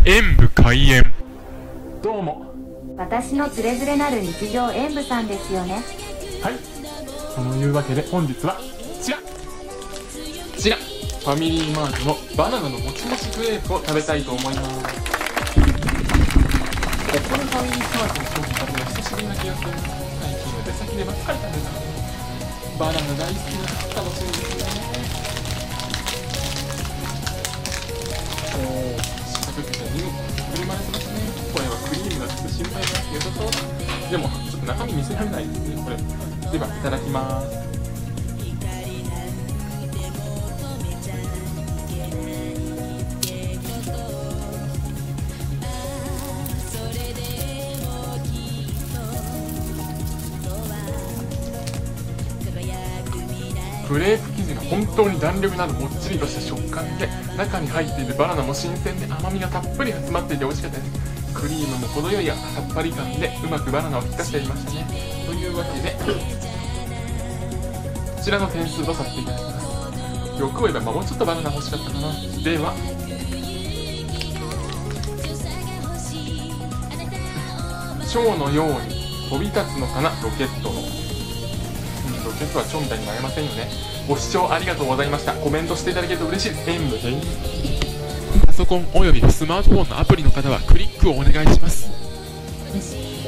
演武開演。どうも。 私のつれづれなる日常演武さんですよね。 はい、そのいうわけで本日はこちらファミリーマートのバナナのもちもちクレープを食べたいと思います。ここでファミリーマートの商品食べるの久しぶりな気がする。最近は出先でばっかり食べたのでバナナ大好きな楽しみですね。おお、試作機に振る舞えてますね。これはクリームがつく心配が良さそうだ。でもちょっと中身見せられないですねこれ。ではいただきます。クレープ生地が本当に弾力のあるもっちりとした食感で、中に入っているバナナも新鮮で甘みがたっぷり詰まっていて美味しかったです。クリームも程よいさっぱり感でうまくバナナを引き出してやりましたね。というわけでこちらの点数とさせていただきます。欲を言えば、もうちょっとバナナ欲しかったかな。では蝶のように飛び立つのかな、ロケットの。ロケットは蝶みたいになれませんよね。ご視聴ありがとうございました。コメントしていただけると嬉しいです。演武編。パソコンおよびスマートフォンのアプリの方はクリックをお願いします。